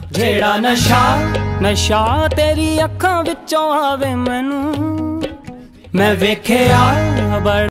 जेड़ा नशा नशा तेरी अखां विचों आवे मैनू मैं वेख्या बड़ा